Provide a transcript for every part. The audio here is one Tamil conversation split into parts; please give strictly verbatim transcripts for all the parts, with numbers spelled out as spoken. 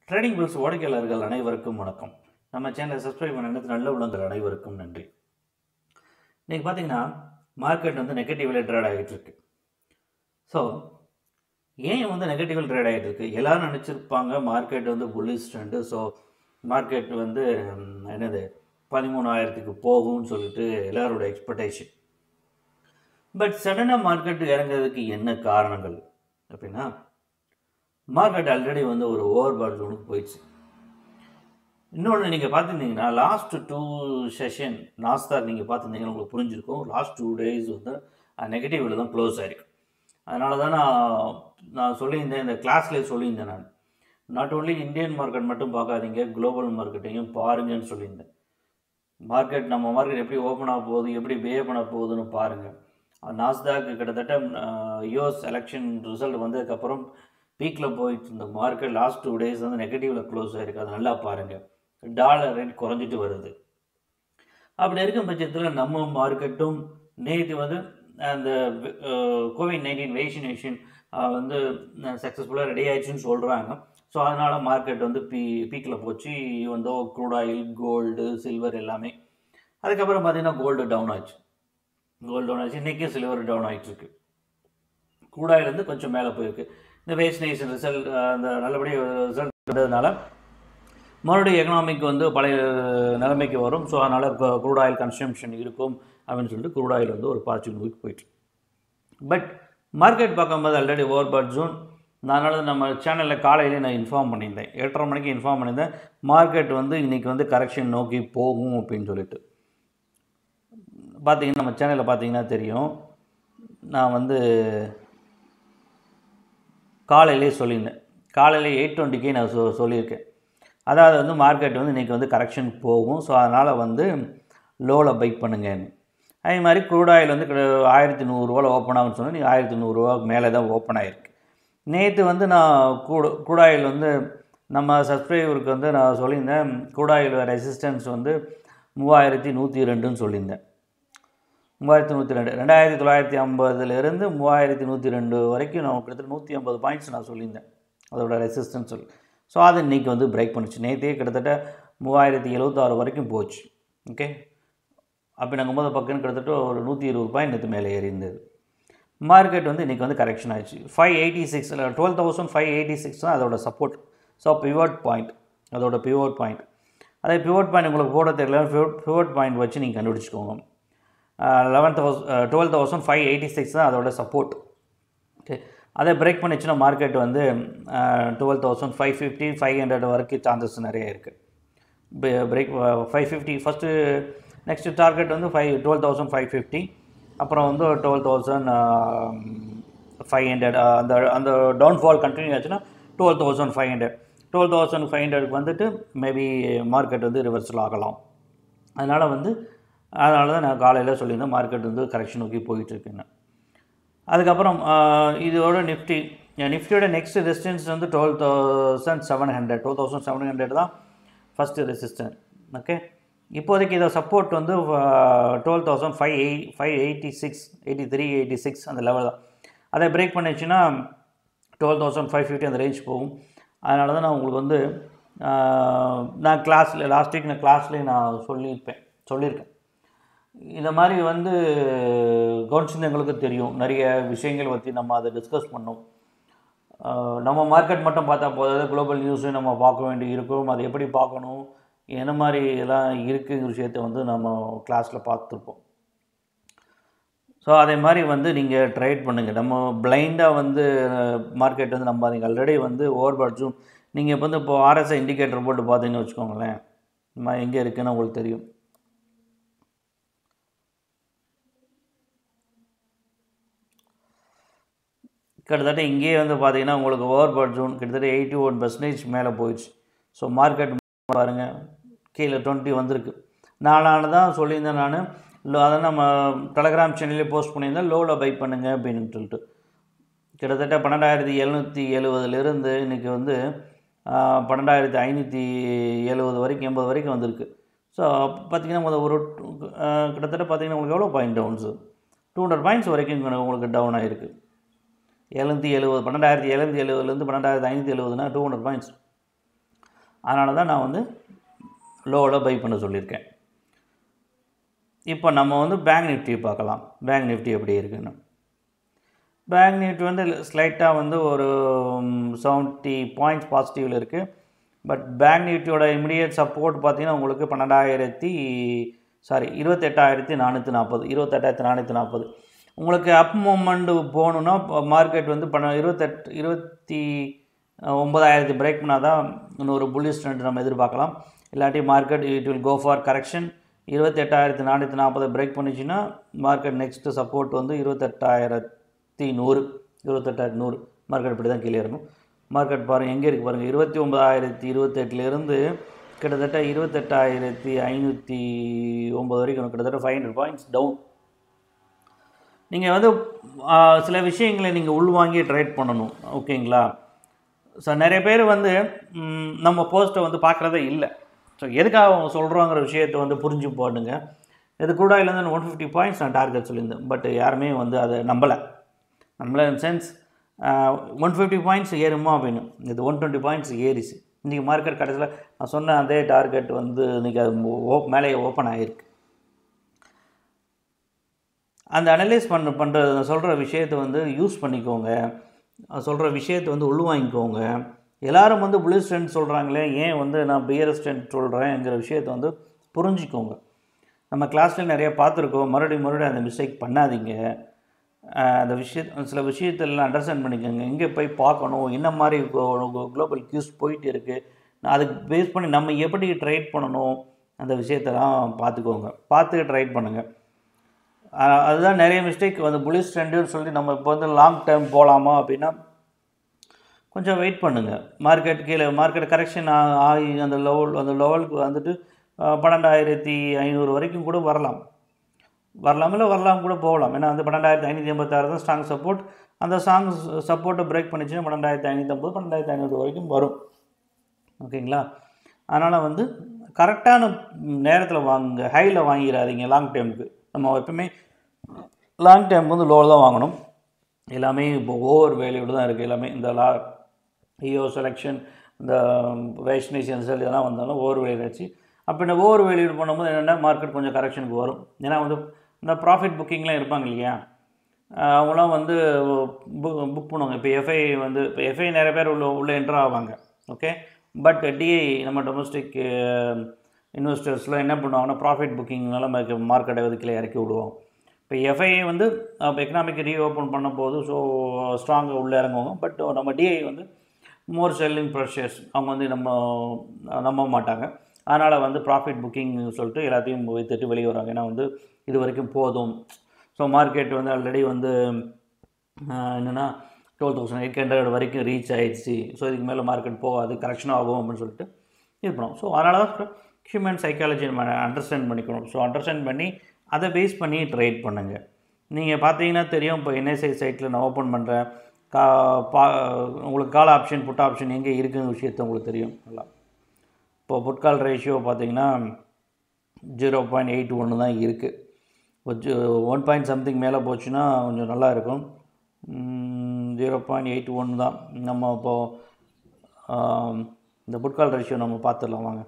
ட்ரேடிங் பில்ஸ் வாடிக்கையாளர்கள் அனைவருக்கும் வணக்கம். நம்ம சேனலை சப்ஸ்கிரைப் பண்ண நல்ல உள்ளங்கள் அனைவருக்கும் நன்றி. இன்றைக்கி பார்த்தீங்கன்னா மார்க்கெட் வந்து நெகட்டிவில் ட்ரேட் ஆகிட்டு இருக்கு. ஸோ ஏன் வந்து நெகட்டிவில் ட்ரேட் ஆகிட்டு இருக்கு? எல்லோரும் நினச்சிருப்பாங்க மார்க்கெட் வந்து புல்லிஷ் ட்ரெண்டு. ஸோ மார்க்கெட் வந்து என்னது பதிமூணாயிரத்துக்கு போகும்னு சொல்லிட்டு எல்லாரோட எக்ஸ்பெக்டேஷன். பட் சடனாக மார்க்கெட் இறங்குறதுக்கு என்ன காரணங்கள் அப்படின்னா, மார்க்கெட் ஆல்ரெடி வந்து ஒரு ஓவர் பாட் ஜோனுக்கு போயிடுச்சு. இன்னொன்று நீங்கள் பார்த்துருந்தீங்கன்னா லாஸ்ட் டூ செஷன் நாஸ்டாக் நீங்கள் பார்த்துருந்தீங்கன்னா உங்களுக்கு புரிஞ்சிருக்கும். லாஸ்ட் டூ டேஸ் வந்து நெகட்டிவில் தான் க்ளோஸ் ஆகிருக்கு. அதனால தான் நான் நான் சொல்லியிருந்தேன், இந்த கிளாஸ்லேயே சொல்லியிருந்தேன். நான் நாட் ஓன்லி இந்தியன் மார்க்கெட் மட்டும் பார்க்காதீங்க, குளோபல் மார்க்கெட்டையும் பாருங்கன்னு சொல்லியிருந்தேன். மார்க்கெட் நம்ம மார்க்கெட் எப்படி ஓப்பன் ஆக போகுது, எப்படி பிஹேவ் பண்ண போகுதுன்னு பாருங்கள். நாஸ்டாக் கிட்டத்தட்ட யூஎஸ் எலெக்ஷன் ரிசல்ட் வந்ததுக்கப்புறம் பீக்கில் போயிட்டு இருந்த மார்க்கெட் லாஸ்ட் டூ டேஸ் வந்து நெகட்டிவில் க்ளோஸ் ஆகிருக்கு. அது நல்லா பாருங்கள். டாலர் ரேட் குறைஞ்சிட்டு வருது. அப்படி இருக்கும் பட்சத்தில் நம்ம மார்க்கெட்டும் நேற்று வந்து அந்த கோவிட் நைன்டீன் வேக்சினேஷன் வந்து சக்ஸஸ்ஃபுல்லாக ரெடி ஆயிடுச்சுன்னு சொல்கிறாங்க. ஸோ அதனால் மார்க்கெட் வந்து பீ பீக்கில் போச்சு. வந்து க்ரூட் ஆயில், கோல்டு, சில்வர் எல்லாமே. அதுக்கப்புறம் பார்த்திங்கன்னா கோல்டு டவுன் ஆச்சு. கோல்டு டவுன் ஆச்சு. இன்றைக்கும் சில்வர் டவுன் ஆகிட்டுருக்கு. க்ரூட் ஆயில் வந்து கொஞ்சம் மேலே போயிருக்கு. இந்த வேக்சினேஷன் ரிசல்ட் அந்த நல்லபடியாக ரிசல்ட் வந்ததுனால மறுபடியும் எக்கனாமிக் வந்து பழைய நிலைமைக்கு வரும். ஸோ அதனால் க்ரூட் ஆயில் கன்சம்ஷன் இருக்கும் அப்படின்னு சொல்லிட்டு க்ரூட் ஆயில் வந்து ஒரு பாசிட்டிவ் மூவிக்கு போயிட்டு. பட் மார்க்கெட் பார்க்கும்போது ஆல்ரெடி ஓவர் பாட் ஜோன். அதனால் நம்ம சேனலில் காலையிலே நான் இன்ஃபார்ம் பண்ணியிருந்தேன், எட்டரை மணிக்கு இன்ஃபார்ம் பண்ணியிருந்தேன் மார்க்கெட் வந்து இன்றைக்கி வந்து கரெக்ஷன் நோக்கி போகும் அப்படின்னு சொல்லிட்டு. பார்த்தீங்கன்னா நம்ம சேனலில் பார்த்தீங்கன்னா தெரியும், நான் வந்து காலையிலே சொல்லியிருந்தேன். காலையில் எயிட் டுவெண்ட்டிக்கே நான் சொ சொல்லியிருக்கேன் அதாவது வந்து மார்க்கெட் வந்து இன்றைக்கி வந்து கரெக்ஷன் போகும். ஸோ அதனால் வந்து லோவில் பை பண்ணுங்கன்னு. அதே மாதிரி க்ரூட் ஆயில் வந்து ஆயிரத்தி நூறுரூவாவில் ஓப்பன் ஆகும்னு சொன்னால் நீங்கள் ஆயிரத்தி நூறுரூவாக்கு மேலே தான் ஓப்பன் ஆகிருக்கு. நேற்று வந்து நான் கூடு க்ரூட் ஆயில் வந்து நம்ம சப்ஸ்கிரைபருக்கு வந்து நான் சொல்லியிருந்தேன், க்ரூட் ஆயில் ரெசிஸ்டன்ஸ் வந்து மூவாயிரத்தி நூற்றி ரெண்டுன்னு சொல்லியிருந்தேன். மூவாயிரத்தி நூற்றி ரெண்டு ரெண்டாயிரத்தி தொள்ளாயிரத்தி ஐம்பதுலேருந்து மூவாயிரத்தி நூற்றி ரெண்டு வரைக்கும் நான் கிட்டத்தட்ட நூற்றி ஐம்பது பாயிண்ட்ஸ் நான் சொல்லியிருந்தேன் அதோட ரெசிஸ்டன்ஸ் சொல்லி. ஸோ அது இன்றைக்கி வந்து பிரேக் பண்ணிச்சு. நேற்றே கிட்டத்தட்ட மூவாயிரத்தி எழுபத்தாறு வரைக்கும் போச்சு. ஓகே, அப்படி நாங்கள் போது பக்கம் கிட்டத்தட்ட ஒரு நூற்றி இருபது பாயிண்ட் நேற்று மேலே ஏறி இருந்தது. மார்க்கெட் வந்து இன்றைக்கி வந்து கரெக்ஷன் ஆகிடுச்சு. ஃபைவ் எயிட்டி சிக்ஸ் இல்லை twelve thousand five eighty six தான் அதோட சப்போர்ட். ஸோ பிவோட் பாயிண்ட், அதோட பிவோட் பாயிண்ட். அதே பிவோட் பாயிண்ட் உங்களுக்கு போட தெரியல, பிவோட் பாயிண்ட் வச்சு நீங்கள் கண்டுபிடிச்சிக்கோங்க. Eleven thousand twelve thousand five eighty six தான் அதோட சப்போர்ட். ஓகே, அதை பிரேக் பண்ணிச்சுன்னா மார்க்கெட் வந்து twelve thousand five fifty five hundred வரைக்கும் சான்சஸ் நிறைய இருக்குது. Break five fifty first next target வந்து five twelve thousand five fifty அப்புறம் வந்து டுவெல் தௌசண்ட் ஃபைவ் ஹண்ட்ரட் அந்த அந்த டவுன்ஃபால் கண்டினியூ ஆச்சுன்னா twelve thousand five hundred twelve thousand five ஹண்ட்ரடுக்கு வந்துட்டு மேபி மார்க்கெட் வந்து ரிவர்சல் ஆகலாம். அதனால் வந்து அதனால தான் நான் காலையில் சொல்லியிருந்தேன் மார்க்கெட் வந்து கரெக்ஷன் நோக்கி போயிட்டுருக்குன்னு. அதுக்கப்புறம் இதோட நிஃப்டி நிஃப்டியோட நெக்ஸ்ட் ரெசிஸ்டன்ஸ் வந்து twelve thousand seven hundred twelve thousand seven hundred தான் ஃபஸ்ட்டு ரெசிஸ்டன்ஸ். ஓகே, இப்போதைக்கு இதை சப்போர்ட் வந்து twelve thousand five eight five eighty six eighty three eighty six அந்த லெவல் தான். அதை பிரேக் பண்ணிச்சுன்னா டுவெல் தௌசண்ட் ஃபைவ் ஃபிஃப்டி அந்த ரேஞ்ச் போகும். அதனால தான் நான் உங்களுக்கு வந்து நான் கிளாஸில் லாஸ்ட் வீக் நான் கிளாஸ்லேயே நான் சொல்லியிருப்பேன் சொல்லியிருக்கேன் இந்த மாதிரி வந்து கவனிச்சிருந்தவங்களுக்கு தெரியும், நிறைய விஷயங்கள் பற்றி நம்ம அதை டிஸ்கஸ் பண்ணோம். நம்ம மார்க்கெட் மட்டும் பார்த்தா போதாது, குளோபல் நியூஸையும் நம்ம பார்க்க வேண்டி இருக்கும். அதை எப்படி பார்க்கணும், என்ன மாதிரி எல்லாம் இருக்குங்கிற விஷயத்தை வந்து நம்ம கிளாஸில் பார்த்துருப்போம். ஸோ அதே மாதிரி வந்து நீங்கள் ட்ரேட் பண்ணுங்கள். நம்ம பிளைண்டாக வந்து மார்க்கெட் வந்து நம்ம நீங்கள் ஆல்ரெடி வந்து ஓவர் பாட்ஸும் நீங்கள் இப்போ வந்து இப்போ ஆர்எஸ்ஐ இண்டிகேட்டர் போட்டு பார்த்தீங்கன்னு வச்சுக்கோங்களேன், நம்ம எங்கே இருக்குதுன்னு உங்களுக்கு தெரியும். கிட்டத்தட்ட இங்கேயே வந்து பார்த்தீங்கன்னா உங்களுக்கு ஓவர் பாட் ஜோன் கிட்டத்தட்ட எயிட்டி ஒன் பர்சன்டேஜ் மேலே போயிடுச்சு. ஸோ மார்க்கெட் பாருங்கள் கீழே டுவெண்ட்டி வந்திருக்கு. நானான தான் சொல்லியிருந்தேன் நான், அதை நம்ம டெலகிராம் சேனல்லே போஸ்ட் பண்ணியிருந்தேன், லோவில் பை பண்ணுங்க அப்படின்னு சொல்லிட்டு. கிட்டத்தட்ட பன்னெண்டாயிரத்தி எழுநூற்றி எழுபதுலேருந்து இன்றைக்கி வந்து பன்னெண்டாயிரத்தி ஐநூற்றி எழுபது வரைக்கும் எண்பது வரைக்கும் வந்திருக்கு. ஸோ பார்த்திங்கன்னா ஒரு கிட்டத்தட்ட பார்த்திங்கன்னா உங்களுக்கு எவ்வளோ point downs two hundred points வரைக்கும் உங்களுக்கு டவுன் ஆகிருக்கு. எழுநூற்றி எழுபது பன்னெண்டாயிரத்தி எழுநூற்றி எழுபதுலேருந்து பன்னெண்டாயிரத்தி ஐநூற்றி எழுபதுனா டூ ஹண்ட்ரட் பாயிண்ட்ஸ். அதனால தான் நான் வந்து லோவில் பை பண்ண சொல்லியிருக்கேன். இப்போ நம்ம வந்து பேங்க் நிஃப்டி பார்க்கலாம். பேங்க் நிஃப்டி எப்படி இருக்குன்னு. பேங்க் நிஃப்டி வந்து ஸ்லைட்டாக வந்து ஒரு செவன்ட்டி பாயிண்ட்ஸ் பாசிட்டிவில் இருக்குது. பட் பேங்க் நிஃப்டியோட இமிடியேட் சப்போர்ட் பார்த்தீங்கன்னா உங்களுக்கு பன்னெண்டாயிரத்தி சாரி இருபத்தெட்டாயிரத்தி நானூற்றி நாற்பது இருபத்தெட்டாயிரத்தி நானூற்றி நாற்பது உங்களுக்கு அப் மூமெண்ட்டு போகணுன்னா மார்க்கெட் வந்து பண்ண இருபத்தெட்டு இருபத்தி ஒம்பதாயிரத்தி பிரேக் பண்ணால் தான் இன்னொரு புல்லிஷ் ட்ரெண்ட் நம்ம எதிர்பார்க்கலாம். இல்லாட்டி market it will go for correction. இருபத்தெட்டாயிரத்தி நானூற்றி நாற்பது பிரேக் பண்ணிச்சுன்னா மார்க்கெட் நெக்ஸ்ட்டு சப்போர்ட் வந்து இருபத்தெட்டாயிரத்தி நூறு இருபத்தெட்டாயிரத்தி நூறு மார்க்கெட் இப்படி தான் கீழே இருக்கும். மார்க்கெட் பாருங்கள் எங்கே இருக்குது பாருங்கள், இருபத்தி ஒம்பதாயிரத்தி இருபத்தெட்டுலேருந்து கிட்டத்தட்ட இருபத்தெட்டாயிரத்தி ஐநூற்றி ஒம்பது வரைக்கும் கிட்டத்தட்ட ஃபைவ் ஹண்ட்ரட் பாயிண்ட்ஸ் டவுன். நீங்கள் வந்து சில விஷயங்களை நீங்கள் உள்வாங்கி ட்ரேட் பண்ணணும். ஓகேங்களா? ஸோ நிறைய பேர் வந்து நம்ம போஸ்ட்டை வந்து பார்க்குறதே இல்லை. ஸோ எதுக்காக அவங்க சொல்கிறோங்கிற விஷயத்தை வந்து புரிஞ்சு போடுங்க. இது கூட இல்லைன்னு ஒன் ஃபிஃப்டி பாயிண்ட்ஸ் நான் டார்கெட் சொல்லியிருந்தேன். பட் யாருமே வந்து அதை நம்பலை. நம்மள in sense one fifty points ஏறுமா அப்படின்னு. இது ஒன் டுவெண்ட்டி பாயிண்ட்ஸ் ஏறிச்சு. இன்றைக்கி மார்க்கெட் கடைசியில் நான் சொன்ன அதே டார்கெட் வந்து இன்றைக்கி அது ஓ மேலே ஓப்பன் ஆகிருக்கு. அந்த அனலைஸ் பண்ண பண்ணுற சொல்கிற விஷயத்தை வந்து யூஸ் பண்ணிக்கோங்க. சொல்கிற விஷயத்தை வந்து உள்வாங்கிக்கோங்க. எல்லோரும் வந்து புல்லிஷ் ட்ரெண்ட் சொல்கிறாங்களே, ஏன் வந்து நான் பியரஸ் ட்ரெண்ட் சொல்கிறேங்கிற விஷயத்தை வந்து புரிஞ்சுக்கோங்க. நம்ம கிளாஸில் நிறைய பார்த்துருக்கோம். மறுபடியும் மறுபடியும் அந்த மிஸ்டேக் பண்ணாதீங்க. அந்த விஷயத்த சில விஷயத்தெல்லாம் அண்டர்ஸ்டாண்ட் பண்ணிக்கோங்க. எங்கே போய் பார்க்கணும், என்ன மாதிரி குளோபல் கியூஸ் போயிட்டு இருக்குது, அதுக்கு பேஸ் பண்ணி நம்ம எப்படி ட்ரேட் பண்ணணும் அந்த விஷயத்தெல்லாம் பார்த்துக்கோங்க. பார்த்து ட்ரேட் பண்ணுங்கள். அதுதான் நிறைய மிஸ்டேக் வந்து புல்லிஷ் ட்ரெண்டுன்னு சொல்லி நம்ம இப்போ வந்து லாங் டேர்ம் போகலாமா அப்படின்னா கொஞ்சம் வெயிட் பண்ணுங்கள். மார்க்கெட் கீழே மார்க்கெட் கரெக்ஷன் ஆகி அந்த லெவல் அந்த லெவலுக்கு வந்துட்டு பன்னெண்டாயிரத்தி ஐநூறு வரைக்கும் கூட வரலாம் வரலாம் இல்லை வரலாம் கூட போகலாம். ஏன்னா வந்து பன்னெண்டாயிரத்தி ஐநூற்றி எண்பத்தாறு தான் ஸ்ட்ராங் சப்போர்ட். அந்த ஸ்ட்ராங் சப்போர்ட்டை பிரேக் பண்ணிச்சுன்னா பன்னெண்டாயிரத்தி ஐநூற்றி ஐம்பது பன்னெண்டாயிரத்தி ஐநூறு வரைக்கும் வரும். ஓகேங்களா? அதனால் வந்து கரெக்டான நேரத்தில் வாங்குங்க. ஹையில் வாங்கிடாதீங்க. லாங் டைமுக்கு நம்ம எப்பவுமே லாங் டைம் வந்து லோவில் தான் வாங்கணும். எல்லாமே இப்போ ஓவர் வேல்யூடு தான் இருக்குது. எல்லாமே இந்த லா இயோ செலெக்ஷன் இந்த வேஷ்னேஷன் செல் இதெல்லாம் வந்தாலும் ஓவர் வேல்யூ ஆச்சு. அப்போ இந்த ஓவர் வேல்யூடு பண்ணும்போது என்னென்னா மார்க்கெட் கொஞ்சம் கரெக்ஷனுக்கு வரும். ஏன்னா வந்து இந்த ப்ராஃபிட் புக்கிங்லாம் இருப்பாங்க இல்லையா, அவங்களாம் வந்து புக் புக் பண்ணுவாங்க. இப்போ எஃப்ஐ வந்து இப்போ எஃப்ஐ நிறைய பேர் உள்ள உள்ளே என்ட்ரு ஆவாங்க. ஓகே, பட் டிஐ நம்ம டொமஸ்டிக் இன்வெஸ்டர்ஸ்லாம் என்ன பண்ணுவாங்கன்னா ப்ராஃபிட் புக்கிங்னால மார்க்கெட்டை வந்து கீழே இறக்கி விடுவோம். இப்போ எஃப்ஐ வந்து இப்போ எக்கனாமிக் ரீஓப்பன் பண்ண போது ஸோ ஸ்ட்ராங்காக உள்ளே இறங்குவாங்க. பட் நம்ம டிஐ வந்து மோர் செல்லிங் ப்ரெஷர்ஸ் அவங்க வந்து நம்ம நம்ப மாட்டாங்க. அதனால் வந்து ப்ராஃபிட் புக்கிங் சொல்லிட்டு எல்லாத்தையும் வைத்துட்டு வெளியே வராங்க. ஏன்னா வந்து இது வரைக்கும் போதும். ஸோ மார்க்கெட் வந்து ஆல்ரெடி வந்து என்னென்னா டுவெல் தௌசண்ட் எயிட் ஹண்ட்ரட் வரைக்கும் ரீச் ஆகிடுச்சு. ஸோ இதுக்கு மேலே மார்க்கெட் போகாது, கரெக்ஷன் ஆகும் அப்படின்னு சொல்லிட்டு இது பண்ணுவோம். ஸோ அதனால தான் ஹியூமன் சைக்காலஜி நம்ம அண்டர்ஸ்டாண்ட் பண்ணிக்கணும். ஸோ அண்டர்ஸ்டாண்ட் பண்ணி அதை பேஸ் பண்ணி ட்ரேட் பண்ணுங்கள். நீங்கள் பார்த்தீங்கன்னா தெரியும், இப்போ என்எஸ்ஐ சைட்டில் நான் ஓப்பன் பண்ணுறேன். கா பா உங்களுக்கு கால் ஆப்ஷன் புட் ஆப்ஷன் எங்கே இருக்குங்கிற விஷயத்த உங்களுக்கு தெரியும் நல்லா. இப்போ புட்கால் ரேஷியோ பார்த்தீங்கன்னா ஜீரோ பாயிண்ட் எயிட் ஒன்று தான் இருக்குது. ஒன் பாயிண்ட் சம்திங் மேலே போச்சுன்னா கொஞ்சம் நல்லா இருக்கும். ஜீரோ பாயிண்ட் எயிட் ஒன்று தான். நம்ம இப்போது இந்த புட்கால் ரேஷியோ நம்ம பார்த்துடலாம் வாங்க.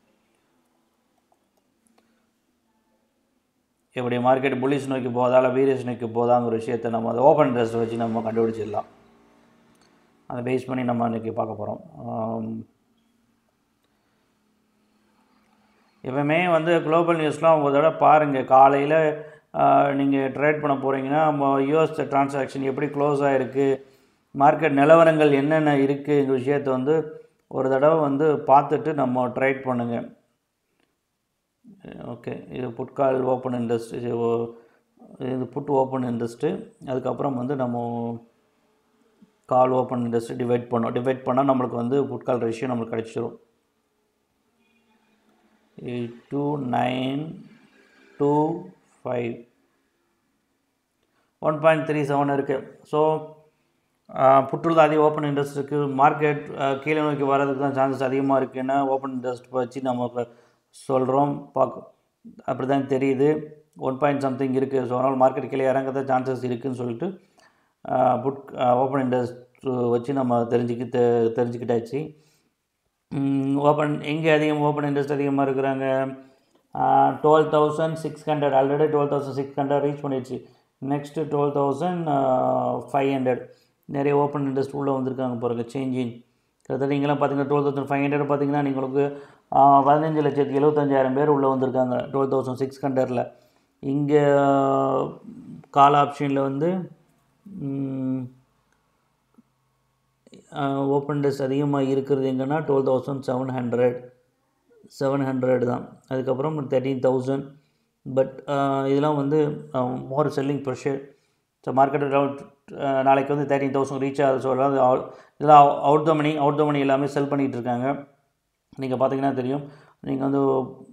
எப்படி மார்க்கெட் புல்லிஷ் நோக்கி போதா இல்லை வீரியஸ் நோக்கி போதாங்கிற விஷயத்தை நம்ம அதை ஓப்பன் இன்ட்ரெஸ்ட் வச்சு நம்ம கண்டுபிடிச்சிடலாம். அதை பேஸ் பண்ணி நம்ம இன்றைக்கி பார்க்க போகிறோம். எப்பவுமே வந்து குளோபல் நியூஸ்லாம் ஒரு தடவை பாருங்கள். காலையில் நீங்கள் ட்ரேட் பண்ண போகிறீங்கன்னா யூஎஸ் ட்ரான்சாக்ஷன் எப்படி க்ளோஸ் ஆகிருக்கு, மார்க்கெட் நிலவரங்கள் என்னென்ன இருக்குங்கிற விஷயத்தை வந்து ஒரு தடவை வந்து பார்த்துட்டு நம்ம ட்ரேட் பண்ணுங்கள். ஓகே, இது புட்கால் ஓப்பன் இன்ட்ரெஸ்ட், இது புட் ஓப்பன் இன்ட்ரெஸ்ட்டு. அதுக்கப்புறம் வந்து நம்ம கால் ஓப்பன் இன்ட்ரெஸ்ட் டிவைட் பண்ணோம். டிவைட் பண்ணால் நம்மளுக்கு வந்து புட்கால் ரேஷியோ நம்மளுக்கு கிடச்சிரும். Two nine two five one point three seven இருக்குது. ஸோ புட்டுள்ள அதிக ஓப்பன் இன்ட்ரெஸ்ட் இருக்குது. மார்க்கெட் கீழே நோக்கி வர்றதுக்கு தான் சான்சஸ் அதிகமாக இருக்குன்னா ஓப்பன் இன்ட்ரெஸ்ட் வச்சு நம்ம சொல்கிறோம். பார்க்க அப்படி தான் தெரியுது. ஒன் பாயிண்ட் சம்திங் இருக்குது. ஸோ அதனால் மார்க்கெட் கீழே இறங்க சான்சஸ் இருக்குதுன்னு சொல்லிட்டு புட் ஓப்பன் இன்ட்ரெஸ்ட் வச்சு நம்ம தெரிஞ்சுக்கி தெரிஞ்சுக்கிட்டாச்சு. ஓப்பன் எங்கே அதிகம் ஓப்பன் இன்ட்ரெஸ்ட் அதிகமாக இருக்கிறாங்க? Twelve thousand six hundred already twelve thousand six hundred reach பண்ணிடுச்சு. Next twelve thousand five hundred நிறைய ஓப்பன் இன்ட்ரெஸ்ட் உள்ளே வந்திருக்காங்க பாருங்க. சேஞ்சிங் கிட்டத்தட்ட நீங்களாம் பார்த்தீங்கன்னா டுவெல் தௌசண்ட் ஃபைவ் ஹண்ட்ரட் பார்த்தீங்கன்னா உங்களுக்கு பதினஞ்சு லட்சத்தி எழுபத்தஞ்சாயிரம் பேர் உள்ளே வந்திருக்காங்க டுவெல் தௌசண்ட் சிக்ஸ் ஹண்ட்ரடில். இங்கே கால் ஆப்ஷனில் வந்து ஓப்பன் இன்ட்ரெஸ்ட் அதிகமாக இருக்கிறது எங்கன்னா twelve thousand seven hundred seven hundred தான். அதுக்கப்புறம் தேர்ட்டீன் தௌசண்ட். பட் இதெல்லாம் வந்து மோர் செல்லிங் ப்ரெஷர். ஸோ மார்க்கெட்டில் நாளைக்கு வந்து தேர்ட்டீன் தௌசண்ட் ரீச் ஆகுது. ஸோ அதாவது இதெல்லாம் out the money out the மணி எல்லாமே செல் பண்ணிகிட்டு இருக்காங்க. நீங்கள் பார்த்தீங்கன்னா தெரியும். நீங்கள் வந்து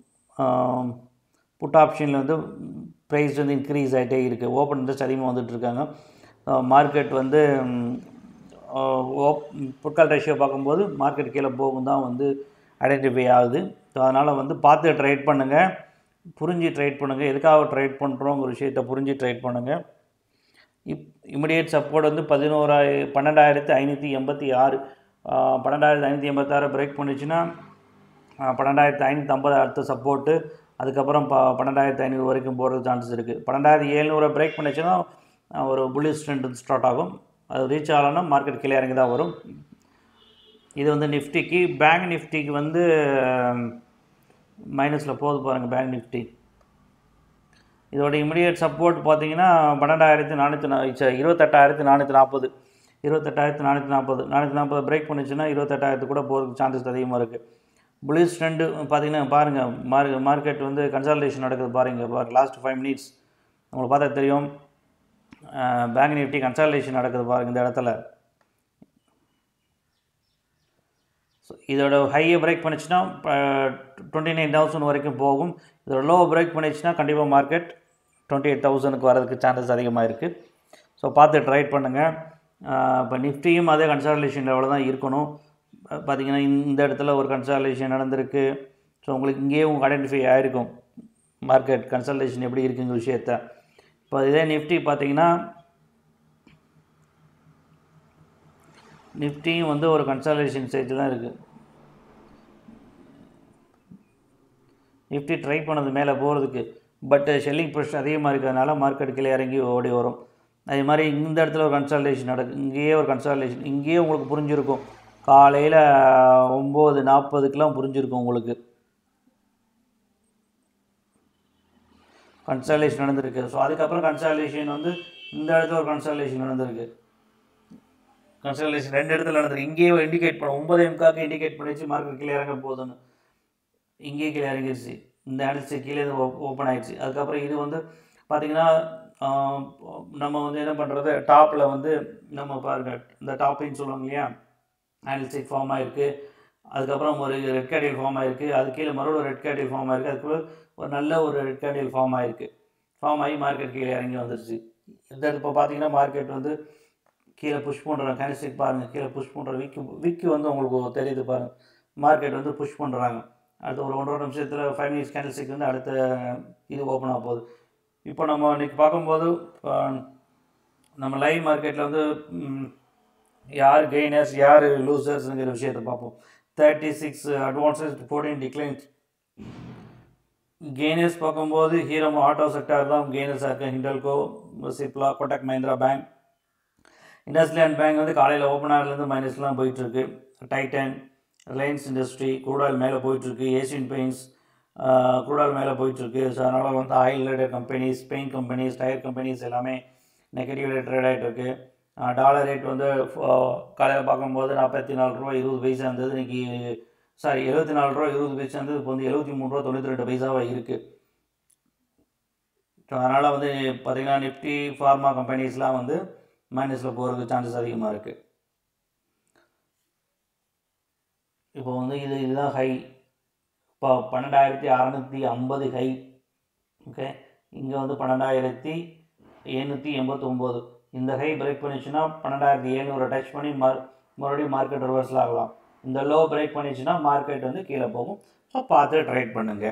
புட் ஆப்ஷனில் வந்து ப்ரைஸ் வந்து இன்க்ரீஸ் ஆகிட்டே இருக்குது. ஓப்பன் இன்ட்ரெஸ்ட் அதிகமாக வந்துட்டுருக்காங்க. மார்க்கெட் வந்து ஓப் புட்கால் ரேஷியோ பார்க்கும்போது மார்க்கெட் கீழே போகும் தான் வந்து ஐடென்டிஃபை ஆகுது. ஸோ அதனால் வந்து பார்த்து ட்ரேட் பண்ணுங்கள், புரிஞ்சு ட்ரேட் பண்ணுங்கள். எதுக்காக ட்ரேட் பண்ணுறோங்கிற விஷயத்தை புரிஞ்சு ட்ரேட் பண்ணுங்கள். இப் இமிடியேட் சப்போர்ட் வந்து பதினோராயி பன்னெண்டாயிரத்து ஐநூற்றி எண்பத்தி ஆறு பன்னெண்டாயிரத்து ஐநூற்றி எண்பத்தாறு பிரேக் பண்ணிச்சுன்னா பன்னெண்டாயிரத்து ஐநூற்றி ஐம்பது அடுத்த சப்போர்ட்டு. அதுக்கப்புறம் ப பன்னெண்டாயிரத்து ஐநூறு வரைக்கும் போகிறது சான்சஸ் இருக்குது. பன்னெண்டாயிரத்து எழுநூறு பிரேக் பண்ணிச்சுன்னா ஒரு புல்லிஷ் ட்ரெண்ட் ஸ்டார்ட் ஆகும். அது ரீச் ஆகலைன்னா மார்க்கெட் கீழே இறங்கி தான் வரும். இது வந்து நிஃப்டிக்கு. பேங்க் நிஃப்டிக்கு வந்து மைனஸில் போகுது பாருங்கள். பேங்க் நிஃப்டி இதோட இமிடியேட் சப்போர்ட் பார்த்தீங்கன்னா பன்னெண்டாயிரத்து நானூற்றி நா இருபத்தெட்டாயிரத்து நானூற்றி நாற்பது இருபத்தெட்டாயிரத்து நானூற்றி நாற்பது நானூற்றி நாற்பது பிரேக் பண்ணிச்சுன்னா இருபத்தெட்டாயிரத்து கூட போகிறதுக்கு சான்சஸ் அதிகமாக இருக்குது. புல்லிஷ் ட்ரெண்டு பார்த்தீங்கன்னா பாருங்கள். மார்க் மார்க்கெட் வந்து கன்சாலிடேஷன் நடக்குது பாருங்கள். பாருங்கள் லாஸ்ட் ஃபைவ் மினிட்ஸ் உங்களுக்கு பார்த்தா தெரியும். பேங்க் நிஃப்டி கன்சாலிடேஷன் நடக்குது பாருங்கள் இந்த இடத்துல. ஸோ இதோட ஹையை பிரேக் பண்ணிச்சுன்னா டுவெண்ட்டி நைன் தௌசண்ட் வரைக்கும் போகும். இதோட லோ பிரேக் பண்ணிச்சுன்னா கண்டிப்பாக மார்க்கெட் டுவெண்ட்டி எயிட் தௌசண்ட்க்கு வரதுக்கு சான்சஸ் அதிகமாக இருக்குது. ஸோ பார்த்து ட்ரைட் பண்ணுங்கள். இப்போ நிஃப்டியும் அதே கன்சாலிடேஷன் லெவலில் தான் இருக்கணும். பார்த்திங்கன்னா இந்த இடத்துல ஒரு கன்சாலிடேஷன் நடந்திருக்கு. ஸோ உங்களுக்கு இங்கேயே உங்களுக்கு ஐடென்டிஃபை ஆகிருக்கும் மார்க்கெட் கன்சாலிடேஷன் எப்படி இருக்குங்கிற விஷயத்த. இப்போ இதே நிஃப்டி பார்த்திங்கன்னா நிஃப்டியும் வந்து ஒரு கன்சாலிடேஷன் ஸ்டேஜ் தான் இருக்குது. நிஃப்டி ட்ரை பண்ணது மேலே போகிறதுக்கு. பட் ஷெல்லிங் ப்ரெஷர் அதிகமாக இருக்கிறதுனால மார்க்கெட் கீழே இறங்கி ஓடி வரும். அதே மாதிரி இந்த இடத்துல ஒரு கன்சாலிடேஷன் நடக்குது. இங்கேயே ஒரு கன்சாலிடேஷன் இங்கேயே உங்களுக்கு புரிஞ்சிருக்கும். காலையில் ஒம்பது நாற்பதுக்கெலாம் புரிஞ்சிருக்கும் உங்களுக்கு கன்சாலிடேஷன் நடந்திருக்கு. ஸோ அதுக்கப்புறம் கன்சாலிடேஷன் வந்து இந்த இடத்துல ஒரு கன்சாலிடேஷன் நடந்திருக்கு. கன்சாலிடேஷன் ரெண்டு இடத்துல நடந்திருக்கு. இங்கேயே இண்டிகேட் பண்ண ஒம்பது எம்காக்கு இண்டிகேட் பண்ணிச்சு மார்க்கெட் கீழே இறங்க போகுதுன்னு. இங்கேயே கீழே இறங்கிடுச்சு. இந்த இடத்துல கீழே ஓப்பன் ஆகிடுச்சு. அதுக்கப்புறம் இது வந்து பார்த்திங்கன்னா நம்ம வந்து என்ன பண்ணுறது, டாப்பில் வந்து நம்ம பாருங்கள் இந்த டாப்பின்னு சொல்லுவாங்க இல்லையா, ஆண்டில்ஸ்டிக் ஃபார்ம் ஆகிருக்கு. அதுக்கப்புறம் ஒரு ரெட் கேண்டில் ஃபார்ம் ஆகிருக்கு. அது கீழே மறுபடியும் ரெட் கேண்டில் ஃபார்ம் ஆகிருக்கு. அதுக்குள்ள ஒரு நல்ல ஒரு ரெட் கேண்டில் ஃபார்ம் ஆகிருக்கு. ஃபார்ம் ஆகி மார்க்கெட் கீழே இறங்கி வந்துருச்சு. இந்த இப்போ பார்த்தீங்கன்னா மார்க்கெட் வந்து கீழே புஷ் பண்ணுறாங்க. கேண்டில்ஸ்டிக் பாருங்கள் கீழே புஷ் பண்ணுற விக்கு விக்கு வந்து உங்களுக்கு தெரியுது பாருங்கள். மார்க்கெட் வந்து புஷ் பண்ணுறாங்க. அடுத்த ஒரு ஒன்றரை நிமிஷத்தில் ஃபைவ் மினிட்ஸ் கேண்டில்ஸ்டிக் வந்து அடுத்த இது ஓப்பன் ஆக போகுது. இப்போ நம்ம இன்றைக்கி பார்க்கும்போது நம்ம லைவ் மார்க்கெட்டில் வந்து யார் கெய்னர்ஸ் யார் லூசர்ஸுங்கிற விஷயத்தை பார்ப்போம். Thirty six advances fourteen declines. Gainers பார்க்கும்போது ஹீரோ ஆட்டோ செக்டார் தான் கெய்னர்ஸாக இருக்குது. ஹிண்டல்கோ, சிப்லா, கோட்டக் மஹிந்திரா பேங்க், இண்டஸ்லேண்ட் பேங்க் வந்து காலையில் ஓப்பன் ஆகிலேருந்து மைனஸ்லாம் போயிட்டுருக்கு. Titan, Reliance industry, crude oil மேலே போயிட்டுருக்கு. ஏஷியன் பெயிண்ட்ஸ் க்ரூட் ஆயில் மேலே போயிட்டுருக்கு. ஸோ அதனால் வந்து oil related companies, paint companies, tyre companies எல்லாமே நெகட்டிவ் ட்ரேட் ஆகிட்டு இருக்குது. டாலர் ரேட் வந்து காலையில் பார்க்கும்போது நாற்பத்தி நாலு ரூபா இருபது பைசா இருந்தது. இன்றைக்கி சாரி எழுபத்தி நாலு ரூபா இருபது பைசா இருந்தது. இப்போ வந்து எழுபத்தி மூணு ரூபா தொண்ணூற்றி ரெண்டு பைசாவாக இருக்குது. ஸோ அதனால் வந்து பார்த்திங்கன்னா நிஃப்டி ஃபார்மா கம்பெனிஸ்லாம் வந்து மைனஸில் போகிறதுக்கு சான்சஸ் அதிகமாக இருக்குது. இப்போ வந்து இது இதுதான் ஹை. இப்போ பன்னெண்டாயிரத்தி அறநூற்றி ஐம்பது ஹை. ஓகே, இங்கே வந்து பன்னெண்டாயிரத்தி எழுநூற்றி எண்பத்தொம்போது. இந்த ஹை பிரேக் பண்ணிச்சுன்னா பன்னெண்டாயிரத்தி எழுநூறு டச் பண்ணி மார் மறுபடியும் மார்க்கெட் ரிவர்ஸில் ஆகலாம். இந்த லோ பிரேக் பண்ணிச்சுன்னா மார்க்கெட் வந்து கீழே போகும். ஸோ பார்த்து ட்ரேட் பண்ணுங்கள்.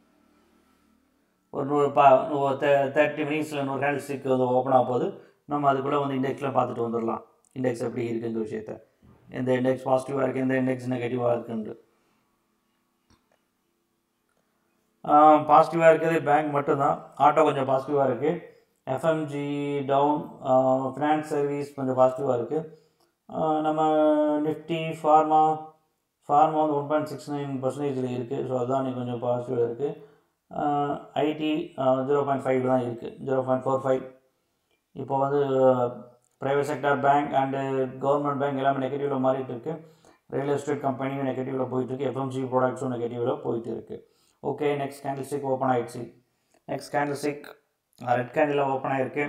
ஒரு நூறு பா தேர்ட்டி மினிட்ஸில் நூறு கேண்டில்ஸ்டிக் வந்து ஓப்பன் ஆக போகுது. நம்ம அதுக்குள்ளே வந்து இண்டெக்ஸில் பார்த்துட்டு வந்துடலாம். இண்டெக்ஸ் எப்படி இருக்குங்கிற விஷயத்த, எந்த இண்டெக்ஸ் பாசிட்டிவாக இருக்குது, எந்த இண்டெக்ஸ் நெகட்டிவாக இருக்குன்ட்டு. பாசிட்டிவாக இருக்கிறது பேங்க் மட்டும்தான். ஆட்டோ கொஞ்சம் பாசிட்டிவாக இருக்குது. எஃப்எம்ஜி டவுன், ஃபினான்ஸ் சர்வீஸ் கொஞ்சம் பாசிட்டிவாக இருக்குது. நம்ம நிஃப்டி ஃபார்மா ஃபார்மா வந்து ஒன் பாயிண்ட் சிக்ஸ் நைன் பர்சன்டேஜில் இருக்குது. ஸோ அதுதான் நீ கொஞ்சம் பாசிட்டிவாக இருக்குது. ஐடி ஜீரோ பாயிண்ட் ஃபைவ் தான் இருக்குது, ஜீரோ பாயிண்ட் ஃபோர் ஃபைவ். இப்போ வந்து private sector bank and government bank எல்லாமே நெகட்டிவில் மாறிட்டு இருக்குது. ரியல் எஸ்டேட் கம்பெனியும் நெகட்டிவில் போயிட்டுருக்கு. எஃப்எம்ஜி ப்ராடக்ட்ஸும் நெகட்டிவில் போயிட்டு இருக்குது. Okay, next candle stick open ஆகிடுச்சு. Next candle stick red candle open ஆகிருக்கு.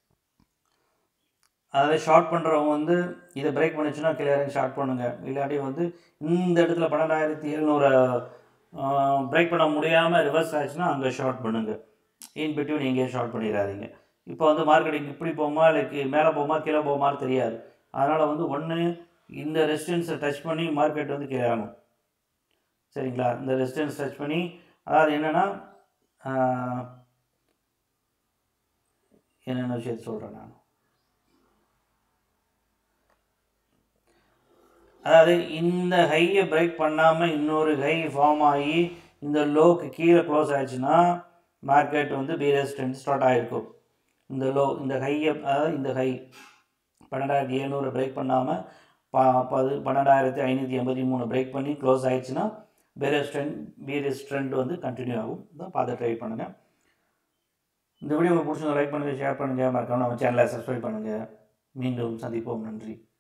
அதாவது ஷார்ட் பண்ணுறவங்க வந்து இதை பிரேக் பண்ணிச்சுன்னா கிளியரிங் ஷார்ட் பண்ணுங்கள். இல்லாட்டி வந்து இந்த இடத்துல பன்னெண்டாயிரத்தி எழுநூறு பிரேக் பண்ண முடியாமல் ரிவர்ஸ் ஆச்சுன்னா அங்கே ஷார்ட் பண்ணுங்கள். இன் பிட்வீன் நீங்கள் ஷார்ட் பண்ணிடாதீங்க. இப்போ வந்து மார்க்கெட்டிங் இப்படி போகுமா இல்லை மேலே போகுமா கீழே போகுமான்னு தெரியாது. அதனால் வந்து ஒன்று இந்த ரெசிஸ்டன்ஸை டச் பண்ணி மார்க்கெட் வந்து கீழே ஆகும். சரிங்களா? இந்த ரெசிஸ்டன்ஸ் டச் பண்ணி, அதாவது என்னென்னா என்னென்ன விஷயத்தை சொல்கிறேன் நான். அதாவது இந்த ஹையை பிரேக் பண்ணாமல் இன்னொரு ஹை ஃபார்ம் ஆகி இந்த லோக்கு கீழே க்ளோஸ் ஆகிடுச்சுன்னா மார்க்கெட் வந்து பீரியஸ் ட்ரெண்ட் ஸ்டார்ட் ஆகிருக்கும். இந்த லோ இந்த ஹையை, அதாவது இந்த ஹை பன்னெண்டாயிரத்தி எழுநூறு பிரேக் பண்ணாமல் பா பது பன்னெண்டாயிரத்தி ஐநூற்றி எண்பத்தி மூணு பிரேக் பண்ணி க்ளோஸ் ஆகிடுச்சுன்னா பீரியஸ் ட்ரெண்ட் பீரியஸ் ட்ரெண்ட் வந்து கண்டினியூ ஆகும். தான் பார்த்து ட்ரை பண்ணுங்கள். இந்த வீடியோ உங்களுக்கு பிடிச்சவங்க லைக் பண்ணுங்கள், ஷேர் பண்ணுங்கள், மறக்காம நம்ம சேனலை சப்ஸ்கிரைப் பண்ணுங்கள். மீண்டும் சந்திப்போம். நன்றி.